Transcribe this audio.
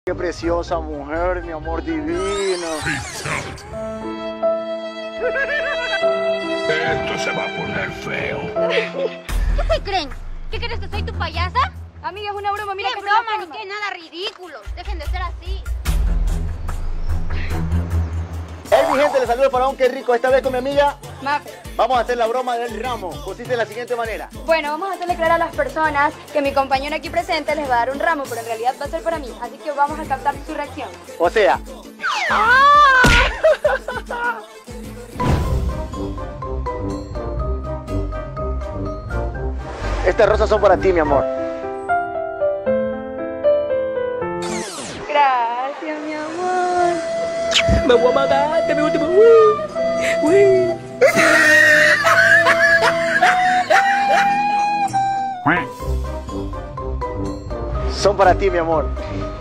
Qué preciosa mujer, mi amor divino. Esto se va a poner feo. ¿Qué se creen? ¿Qué crees que soy tu payasa? Amiga, es una broma, mira ¡Qué que broma! Ni que nada ridículos. Dejen de ser así. Hey, mi gente, les saludo el faraón, qué rico. Esta vez con mi amiga Mafe. vamos a hacer la broma del ramo. Consiste de la siguiente manera. Bueno, vamos a hacerle creer a las personas que mi compañero aquí presente les va a dar un ramo, pero en realidad va a ser para mí. Así que vamos a captar su reacción. O sea... Estas rosas son para ti, mi amor. Gracias, mi amor. Me voy a matar, te mi último. Son para ti, mi amor.